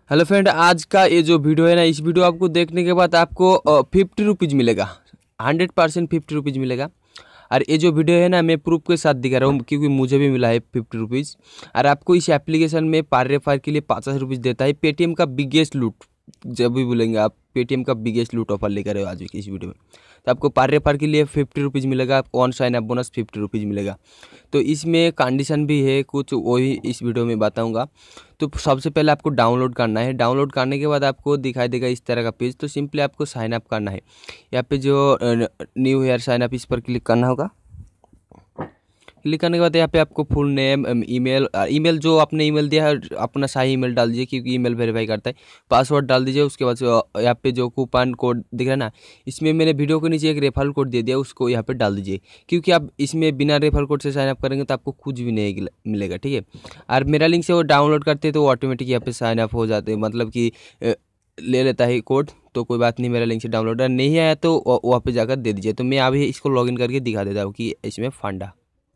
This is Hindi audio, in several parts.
हेलो फ्रेंड, आज का ये जो वीडियो है ना, इस वीडियो आपको देखने के बाद आपको 50 रुपीज़ मिलेगा। 100% 50 रुपीज़ मिलेगा। और ये जो वीडियो है ना, मैं प्रूफ के साथ दिखा रहा हूँ क्योंकि मुझे भी मिला है 50 रुपीज़। और आपको इस एप्लीकेशन में पर रेफर के लिए 50 रुपीज़ देता है। पेटीएम का बिगेस्ट लूट, जब भी बोलेंगे आप पेटीएम का बिगेस्ट लूट ऑफर लेकर आए हो आज इस वीडियो में। तो आपको पर रेफर के लिए 50 रुपीज़ मिलेगा, आपको on sign up bonus 50 rupees मिलेगा। तो इसमें कंडीशन भी है कुछ, वही इस वीडियो में बताऊंगा। तो सबसे पहले आपको डाउनलोड करना है। डाउनलोड करने के बाद आपको दिखाई देगा इस तरह का पेज। तो सिंपली आपको साइन अप करना है। यहाँ पे जो न्यू ईयर साइन अप, इस पर क्लिक करना होगा। क्लिक करने के बाद यहाँ पे आपको फुल नेम, ईमेल जो आपने ईमेल दिया है अपना सही ईमेल डाल दीजिए क्योंकि ईमेल वेरीफाई करता है। पासवर्ड डाल दीजिए। उसके बाद यहाँ पे जो कूपन कोड दिख रहा है ना, इसमें मैंने वीडियो के नीचे एक रेफरल कोड दे दिया, उसको यहाँ पे डाल दीजिए क्योंकि आप इसमें बिना रेफरल कोड से साइन अप करेंगे तो आपको कुछ भी नहीं मिलेगा, ठीक है। और मेरा लिंक से वो डाउनलोड करते हैं तो वो ऑटोमेटिक यहाँ पे साइन अप हो जाते हैं, मतलब कि ले लेता है कोड। तो कोई बात नहीं, मेरा लिंक से डाउनलोड नहीं आया तो वहाँ पे जाकर दे दीजिए। तो मैं अभी इसको लॉगिन करके दिखा देता हूँ कि इसमें फंडा।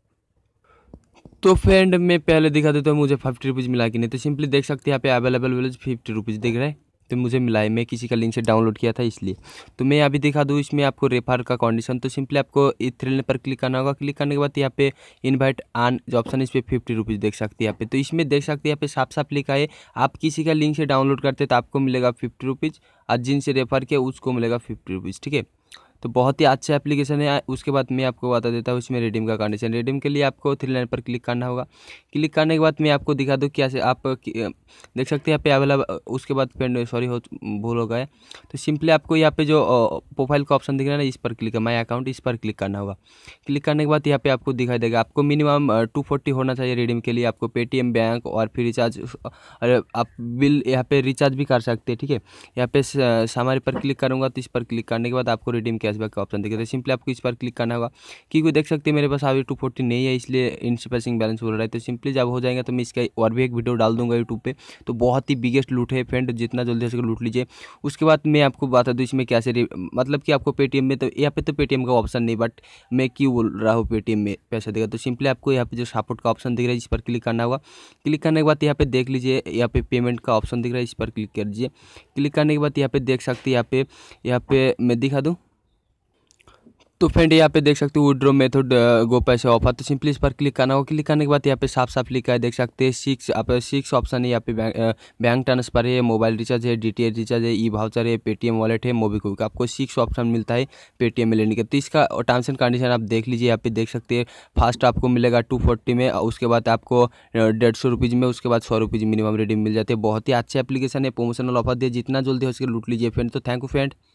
तो फ्रेंड मैं पहले दिखा देता हूँ मुझे 50 रुपीज़ मिला कि नहीं। तो सिंपली देख सकते हैं यहाँ पे अवेलेबल वैलेज 50 रुपीज़ दिख रहा है। तो मुझे मिला है, मैं किसी का लिंक से डाउनलोड किया था इसलिए। तो मैं अभी दिखा दूँ इसमें आपको रेफर का कंडीशन। तो सिंपली आपको थ्री पर क्लिक करना होगा। क्लिक करने के बाद यहाँ पे इनवाइट आन जो ऑप्शन है, इस पर 50 रुपीज़ देख सकते हैं यहाँ पे। तो इसमें देख सकते हैं यहाँ पे साफ साफ लिखा है, आप किसी का लिंक से डाउनलोड करते तो आपको मिलेगा 50 रुपीज़, और जिनसे रेफर किया उसको मिलेगा 50 रुपीज़, ठीक है। तो बहुत ही अच्छा एप्लीकेशन है। उसके बाद मैं आपको बता देता हूँ इसमें रिडीम का कंडीशन। रिडीम के लिए आपको थ्री लाइन पर क्लिक करना होगा। क्लिक करने के बाद मैं आपको दिखा दूँ क्या से आप देख सकते हैं यहाँ पे अवेलेबल। उसके बाद फ्रेंड सॉरी भूल हो गया। तो सिंपली आपको यहाँ पे जो प्रोफाइल का ऑप्शन दिख रहा है ना, इस पर क्लिक, माई अकाउंट, इस पर क्लिक करना होगा। क्लिक करने के बाद यहाँ पे आपको दिखाई देगा आपको मिनिमम 240 होना चाहिए रिडीम के लिए। आपको पेटीएम, बैंक और फिर रिचार्ज, और आप बिल यहाँ पे रिचार्ज भी कर सकते हैं, ठीक है। यहाँ पे सामारी पर क्लिक करूँगा तो इस पर क्लिक करने के बाद आपको रिडीम कैशबैक का ऑप्शन दिखेगा। तो सिंपली आपको इस पर क्लिक करना होगा क्योंकि देख सकते हैं मेरे पास अभी 240 नहीं है, इसलिए इनसफिशिएंट बैलेंस बोल रहा है। तो सिंपली जब हो जाएगा तो मैं इसका और भी एक वीडियो डाल दूंगा यूट्यूब पे। तो बहुत ही बिगेस्ट लूट है फ्रेंड, जितना जल्दी हो सके लूट लीजिए। उसके बाद मैं आपको बता दूँ इसमें कैसे, मतलब कि आपको पेटीएम में, तो यहाँ पे तो पेटीएम का ऑप्शन नहीं, बट मैं क्यों बोल रहा हूँ पेटीएम में पैसा देगा। तो सिंपली आपको यहाँ पे जो सपोर्ट का ऑप्शन दिख रहा है इस पर क्लिक करना होगा। क्लिक करने के बाद यहाँ पे देख लीजिए यहाँ पे पेमेंट का ऑप्शन दिख रहा है, इस पर क्लिक कर दीजिए। क्लिक करने के बाद यहाँ पे देख सकते हैं यहाँ पे मैं दिखा दूँ। तो फ्रेंड यहाँ पे देख सकते हो विड्रॉ मेथड गो पैसे ऑफर। तो सिंपली इस पर क्लिक करना होगा। क्लिक करने के बाद यहाँ पे साफ साफ लिखा है, देख सकते हैं 6 ऑप्शन है यहाँ पे। बैंक ट्रांसफर है, मोबाइल रिचार्ज है, डीटीएच रिचार्ज है, ई वाउचर है, पेटीएम वॉलेट है, मोबीक्विक। आपको 6 ऑप्शन मिलता है पेटीएम में लेने के। तो इसका टर्म्स एंड कंडीशन आप देख लीजिए। यहाँ पे देख सकते हैं फर्स्ट आपको मिलेगा 240 में, उसके बाद आपको 150 रुपीज़ में, उसके बाद 100 रुपीज़ मिनिमम रिडीम मिल जाते हैं। बहुत ही अच्छे एप्लीकेशन है, प्रमोशनल ऑफर दिए, जितना जल्दी हो सके लूट लीजिए फ्रेंड। तो थैंक यू फ्रेंड।